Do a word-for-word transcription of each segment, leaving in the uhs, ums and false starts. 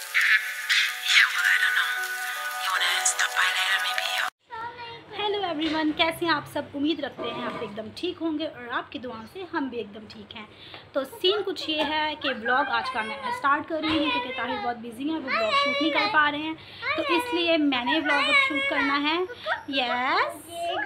Hello everyone, कैसे हैं आप सब। उम्मीद रखते हैं आप एकदम ठीक होंगे और आपकी दुआओं से हम भी एकदम ठीक हैं। तो सीन कुछ ये है कि ब्लॉग आज का मैं स्टार्ट कर रही हूँ क्योंकि ताहिर बहुत बिजी हैं, वो ब्लॉग शूट नहीं कर पा रहे हैं, तो इसलिए मैंने ब्लॉग अब शूट करना है। Yes,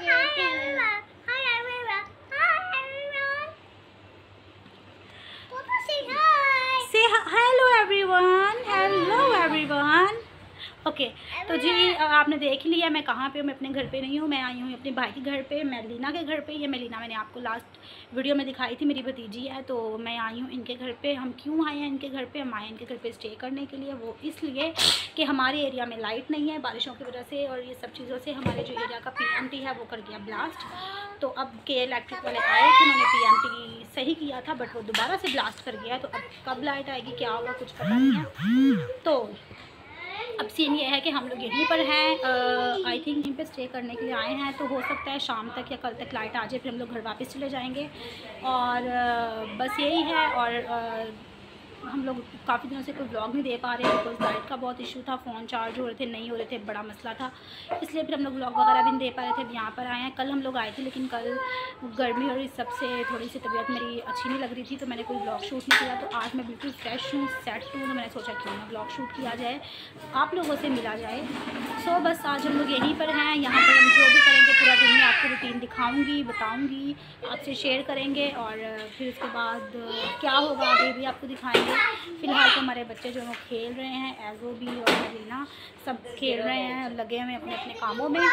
say hello everyone, hello everyone. Okay okay, तो जी आपने देख लिया मैं कहाँ पे हूँ। मैं अपने घर पे नहीं हूँ, मैं आई हूँ अपने भाई के घर पे, मेलिना के घर पे। ये मेलिना मैंने आपको लास्ट वीडियो में दिखाई थी, मेरी भतीजी है। तो मैं आई हूँ इनके घर पे। हम क्यों आए हैं इनके घर पे? हम आए हैं इनके घर पे स्टे करने के लिए। वो इसलिए कि हमारे एरिया में लाइट नहीं है बारिशों की वजह से, और ये सब चीज़ों से हमारे जो एरिया का पी एम टी है वो कर गया ब्लास्ट। तो अब के इलेक्ट्रिक वाले आए थे, उन्होंने पी एम टी सही किया था, बट वो दोबारा से ब्लास्ट कर गया है। तो अब कब लाइट आएगी, क्या होगा, कुछ पता नहीं है। तो अब सीन ये है कि हम लोग यहीं पर हैं, आई थिंक यहीं पे स्टे करने के लिए आए हैं। तो हो सकता है शाम तक या कल तक लाइट आ जाए, फिर हम लोग घर वापस चले जाएंगे। और uh, बस यही है। और uh, हम लोग काफ़ी दिनों से कोई व्लॉग नहीं दे पा रहे हैं बिकॉज लाइट का बहुत इशू था, फ़ोन चार्ज हो रहे थे, नहीं हो रहे थे, बड़ा मसला था। इसलिए फिर हम लोग व्लॉग वगैरह भी नहीं दे पा रहे थे। अब यहाँ पर आए हैं। कल हम लोग आए थे लेकिन कल गर्मी और इस सबसे थोड़ी सी तबीयत मेरी अच्छी नहीं लग रही थी, तो मैंने कोई व्लॉग शूट नहीं किया। तो आज मैं बिल्कुल फ्रेश हूँ, सेट हूँ, तो मैंने सोचा क्यों ना व्लॉग शूट किया जाए, आप लोगों से मिला जाए। सो बस आज हम लोग यहीं पर हैं। यहाँ पर हम जो भी करेंगे पूरा दिन में आपको रूटीन दिखाऊँगी, बताऊँगी, आपसे शेयर करेंगे। और फिर उसके बाद क्या होगा आगे भी आपको दिखाएँगे। फ़िलहाल तो हमारे बच्चे जो वो खेल रहे हैं, एज़ो भी और मरीना सब खेल रहे हैं, लगे हुए अपने अपने कामों में।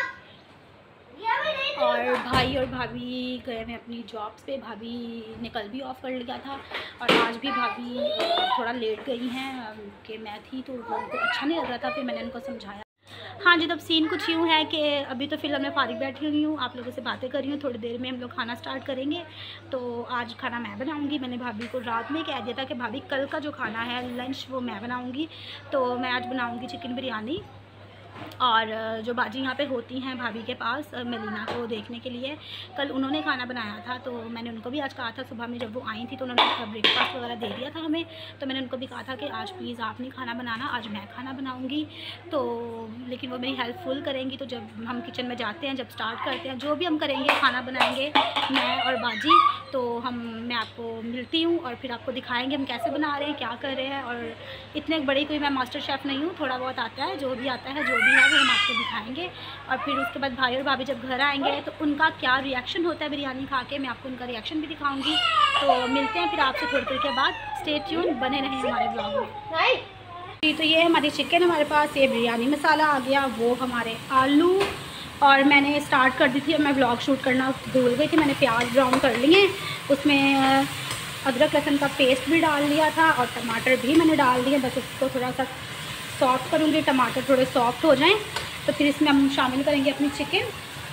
और भाई और भाभी गए हुए अपनी जॉब्स पे। भाभी ने कल भी ऑफ़ कर लिया था और आज भी भाभी थोड़ा लेट गई हैं कि मैं थी तो उनको अच्छा नहीं लग रहा था, फिर मैंने उनको समझाया। हाँ जी, तब सीन कुछ यूँ है कि अभी तो फिलहाल मैं फारिग बैठी हुई हूँ, आप लोगों से बातें कर रही हूँ। थोड़ी देर में हम लोग खाना स्टार्ट करेंगे। तो आज खाना मैं बनाऊँगी। मैंने भाभी को रात में कह दिया था कि भाभी कल का जो खाना है लंच वो मैं बनाऊँगी। तो मैं आज बनाऊँगी चिकन बिरयानी। और जो बाजी यहाँ पे होती हैं भाभी के पास मेलिना को देखने के लिए, कल उन्होंने खाना बनाया था। तो मैंने उनको भी आज कहा था, सुबह में जब वो आई थी तो उन्होंने ब्रेकफास्ट वगैरह दे दिया था हमें। तो मैंने उनको भी कहा था कि आज प्लीज़ आप नहीं खाना बनाना, आज मैं खाना बनाऊँगी। तो लेकिन वो मेरी हेल्प फुल करेंगी। तो जब हम किचन में जाते हैं, जब स्टार्ट करते हैं, जो भी हम करेंगे, खाना बनाएँगे मैं और बाजी, तो हम मैं आपको मिलती हूँ और फिर आपको दिखाएँगे हम कैसे बना रहे हैं, क्या कर रहे हैं। और इतने बड़ी कोई मैं मास्टर शेफ़ नहीं हूँ, थोड़ा बहुत आता है, जो भी आता है जो भी है वो हम आपको दिखाएंगे। और फिर उसके बाद भाई और भाभी जब घर आएंगे तो उनका क्या रिएक्शन होता है बिरयानी खा के, मैं आपको उनका रिएक्शन भी दिखाऊंगी। तो मिलते हैं फिर आपसे थोड़ी देर के बाद। स्टे ट्यून, बने रहें हमारे ब्लॉग में। जी, तो ये हमारी चिकन हमारे पास, ये बिरयानी मसाला आ गया, वो हमारे आलू। और मैंने स्टार्ट कर दी थी, मैं ब्लॉग शूट करना भूल गई थी। मैंने प्याज ब्राउन कर लिए, उसमें अदरक लहसुन का पेस्ट भी डाल लिया था और टमाटर भी मैंने डाल दिए। बस उसको थोड़ा सा सॉफ्ट करूँगी, टमाटर थोड़े सॉफ्ट हो जाएं तो फिर इसमें हम शामिल करेंगे अपनी चिकन।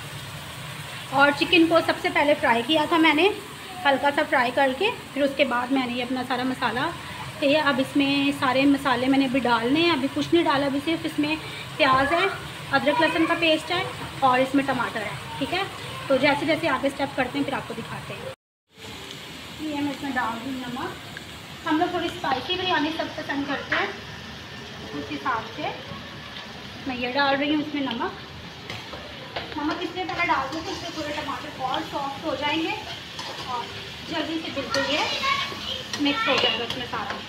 और चिकन को सबसे पहले फ्राई किया था मैंने, हल्का सा फ्राई करके, फिर उसके बाद मैंने ये अपना सारा मसाला है। अब इसमें सारे मसाले मैंने अभी डालने हैं, अभी कुछ नहीं डाला, अभी सिर्फ इसमें प्याज है, अदरक लहसुन का पेस्ट है और इसमें टमाटर है। ठीक है, तो जैसे जैसे आगे स्टेप करते हैं फिर आपको दिखाते हैं। ये मैं इसमें डाल दूँ नमक। हम लोग थोड़ी स्पाइसी बिरयानी सब पसंद करते हैं, उस हिसाब से मैं ये डाल रही हूँ इसमें नमक। नमक इसलिए पहले डाल दूँ कि इससे थोड़े टमाटर और सॉफ्ट हो जाएंगे और जल्दी से बिल्कुल ये मिक्स हो जाएगा इसमें सारा।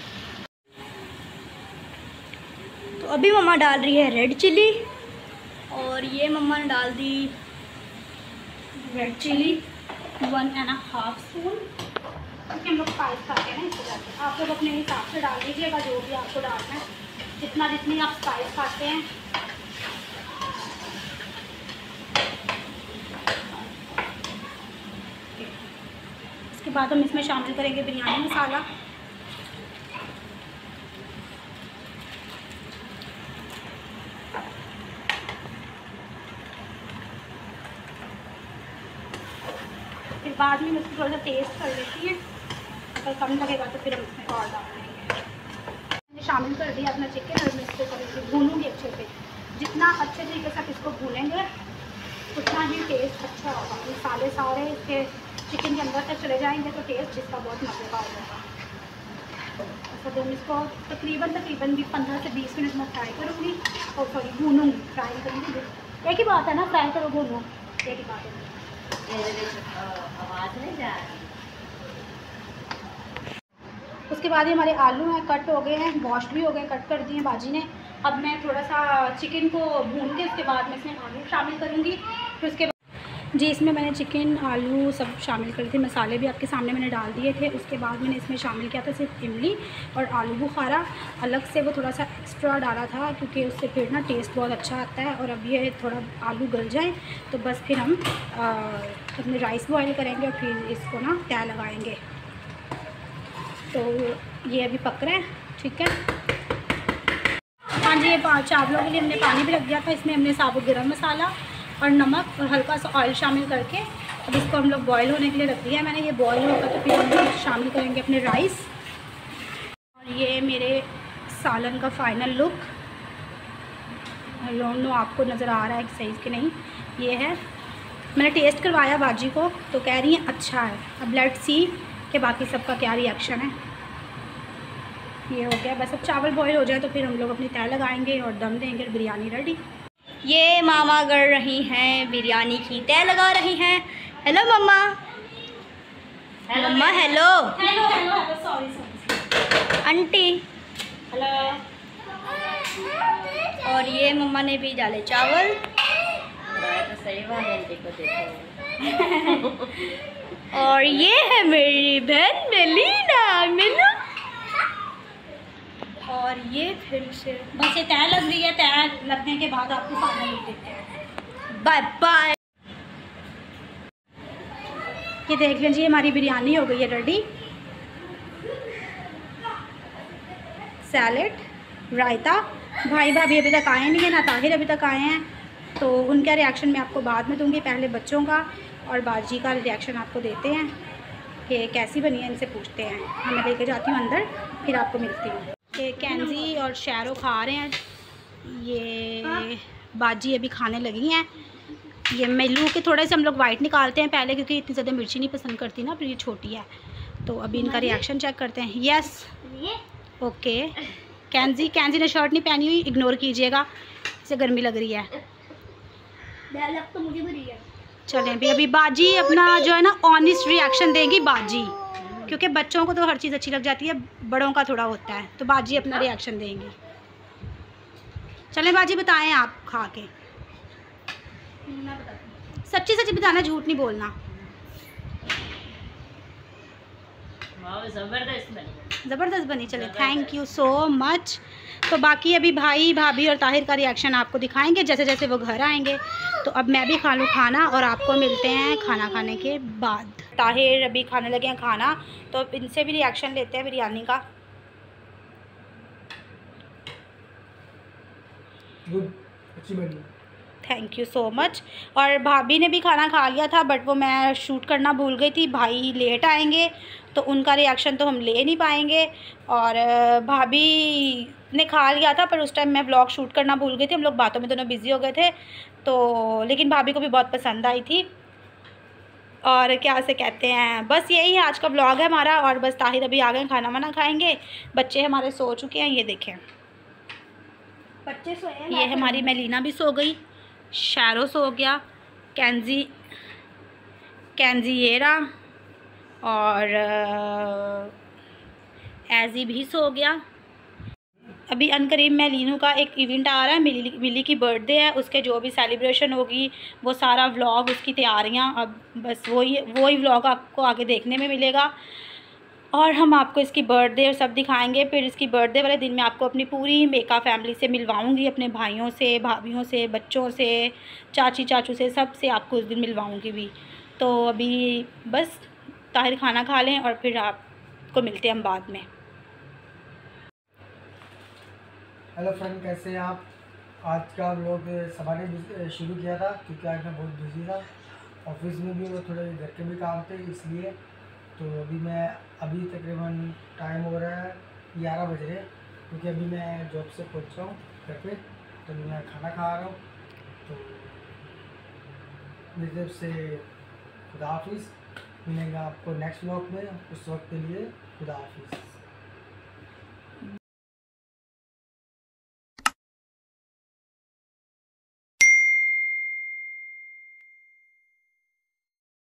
तो अभी मम्मा डाल रही है रेड चिली, और ये मम्मा ने डाल दी red chilli one and half spoon, क्योंकि हम लोग स्पाइस खाते हैं ना इस वजह से। आप लोग अपने हिसाब से डाल दीजिएगा जो भी आपको डालना है, जितना जितनी आप स्पाइस खाते हैं। इसके बाद हम इसमें शामिल करेंगे बिरयानी मसाला। फिर बाद में उसको थोड़ा सा टेस्ट कर लेती हैं, अगर कम लगेगा तो फिर हम इसमें और डाल देंगे। मैंने शामिल कर दिया अपना चिकन और मैं इसको कभी भूनूंगी अच्छे से। जितना अच्छे तरीके से आप इसको भूनेंगे उतना ही टेस्ट अच्छा होगा। मसाले सारे इसके चिकन के अंदर तक चले जाएंगे तो टेस्ट जिसका बहुत मज़े का होगा। अब हम इसको तकरीबन तकरीबन भी पंद्रह से बीस मिनट में फ्राई करूँगी और सॉरी भूनूँगी, फ्राई करूँगी। एक ही बात है ना, फ्राई करो भूनो, एक ही बात है। आवाज़ नहीं जा रही। उसके बाद ही हमारे आलू हैं कट हो गए हैं, वॉश भी हो गए, कट कर दिए बाजी ने। अब मैं थोड़ा सा चिकन को भून के उसके बाद मैं इसमें आलू शामिल करूँगी। फिर उसके बाद जी इसमें मैंने चिकन आलू सब शामिल कर थे, मसाले भी आपके सामने मैंने डाल दिए थे। उसके बाद मैंने इसमें शामिल किया था सिर्फ इमली और आलू बुखारा, अलग से वो थोड़ा सा एक्स्ट्रा डाला था क्योंकि उससे फिर ना टेस्ट बहुत अच्छा आता है। और अब ये थोड़ा आलू गल जाए तो बस फिर हम आ, अपने राइस बॉयल करेंगे और फिर इसको ना तय लगाएँगे। तो ये अभी पक रहा है, ठीक है। हाँ जी, ये चावलों के लिए हमने पानी भी रख दिया था। इसमें हमने साबुत गरम मसाला और नमक और हल्का सा ऑयल शामिल करके अब इसको हम लोग बॉयल होने के लिए रख दिया है मैंने। ये बॉयल होगा तो फिर हम लोग शामिल करेंगे अपने राइस। और ये मेरे सालन का final look, I don't know आपको नज़र आ रहा है कि सही कि नहीं। ये है, मैंने टेस्ट करवाया बाजी को तो कह रही है अच्छा है। अब लेट्स सी कि बाकी सबका क्या रिएक्शन है। ये हो गया बस, अब चावल बॉयल हो जाए तो फिर हम लोग अपनी तय लगाएंगे और दम देंगे, बिरयानी रेडी। ये मामा कर रही हैं बिरयानी की तय लगा रही हैं। Hello mumma, mumma hello, hello hello hello, sorry sorry aunty hello. और ये मम्मा ने भी डाले चावल। तो सही बात आंटी को देखो। और ये है मेरी बहन मेलिना, मिलो। और ये फिर से बस ये तय लग रही है, तय लगने के बाद आपको फाइनल लुक देते हैं। Bye bye. ये देख लीजिए हमारी बिरयानी हो गई है रेडी। सैलेड, रायता, भाई भाभी अभी तक आए नहीं हैं, ना ताहिर अभी तक आए हैं, तो उनका रिएक्शन मैं आपको बाद में दूंगी। पहले बच्चों का और बाजी का रिएक्शन आपको देते हैं कि कैसी बनी है, इनसे पूछते हैं। हाँ, मैं लेके जाती हूँ अंदर, फिर आपको मिलती हूँ। ये कैंजी और शैरो खा रहे हैं, ये बाजी अभी खाने लगी हैं। ये मेलू के थोड़े से हम लोग वाइट निकालते हैं पहले क्योंकि इतनी ज़्यादा मिर्ची नहीं पसंद करती ना, फिर ये छोटी है। तो अभी इनका रिएक्शन चेक करते हैं। Yes okay. कैंजी कैंजी ने शर्ट नहीं पहनी हुई, इग्नोर कीजिएगा, इसे गर्मी लग रही है। तो मुझे भी रही है। चलें अभी अभी बाजी अपना जो है ना ऑनेस्ट रिएक्शन देंगी बाजी, क्योंकि बच्चों को तो हर चीज़ अच्छी लग जाती है, बड़ों का थोड़ा होता है। तो बाजी अपना रिएक्शन देंगी। चलें बाजी बताएं आप खा के, सच्ची सच्ची बताना, झूठ नहीं बोलना। ज़बरदस्त बनी, ज़बरदस्त बनी। चले थैंक यू सो मच। तो बाकी अभी भाई भाभी और ताहिर का रिएक्शन आपको दिखाएंगे जैसे जैसे वो घर आएंगे। तो अब मैं भी खा लूँ खाना और आपको मिलते हैं खाना खाने के बाद। ताहिर अभी खाने लगे हैं खाना, तो अब इनसे भी रिएक्शन लेते हैं बिरयानी का। अच्छी बनी, थैंक यू सो मच। और भाभी ने भी खाना खा लिया था बट वो मैं शूट करना भूल गई थी, भाई लेट आएंगे तो उनका रिएक्शन तो हम ले नहीं पाएंगे। और भाभी ने खा लिया था पर उस टाइम मैं व्लॉग शूट करना भूल गई थी, हम लोग बातों में दोनों बिज़ी हो गए थे। तो लेकिन भाभी को भी बहुत पसंद आई थी। और क्या से कहते हैं, बस यही है आज का व्लॉग है हमारा। और बस ताहिर अभी आ गए, खाना वाना खाएँगे, बच्चे हमारे सो चुके हैं। ये देखें बच्चे सोए हैं। ये हमारी मेलिना भी सो गई, शैरो सो गया, कैंजी कैंजी ये रहा और एजी भी सो गया। अभी अनकरीब मेलिनू का एक इवेंट आ रहा है, मिली मिली की बर्थडे है, उसके जो भी सेलिब्रेशन होगी वो सारा व्लॉग, उसकी तैयारियां, अब बस वही वही व्लॉग आपको आगे देखने में मिलेगा। और हम आपको इसकी बर्थडे और सब दिखाएंगे। फिर इसकी बर्थडे वाले दिन मैं आपको अपनी पूरी मेका फैमिली से मिलवाऊंगी, अपने भाइयों से, भाभियों से, बच्चों से, चाची चाचू से, सब से आपको उस दिन मिलवाऊंगी भी। तो अभी बस ताहिर खाना खा लें और फिर आपको मिलते हैं हम बाद में। हेलो फ्रेंड, कैसे हैं आप? आज का व्लॉग सबा ने शुरू किया था क्योंकि आज मैं बहुत बिजी था, ऑफिस में भी और थोड़े घर के भी काम थे इसलिए। तो अभी मैं अभी तकरीबन टाइम हो रहा है ग्यारह बज रहे, क्योंकि अभी मैं जॉब से पहुंचा हूँ घर पे, तो मैं खाना खा रहा हूँ। तो मेरी तरफ से खुदा हाफिज़, मिलेंगे आपको नेक्स्ट व्लॉग में, उस वक्त के लिए खुदा हाफिज़।